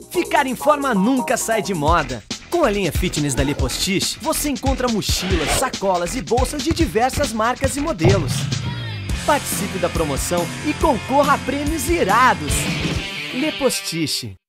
Ficar em forma nunca sai de moda. Com a linha fitness da Lepostiche, você encontra mochilas, sacolas e bolsas de diversas marcas e modelos. Participe da promoção e concorra a prêmios irados. Lepostiche.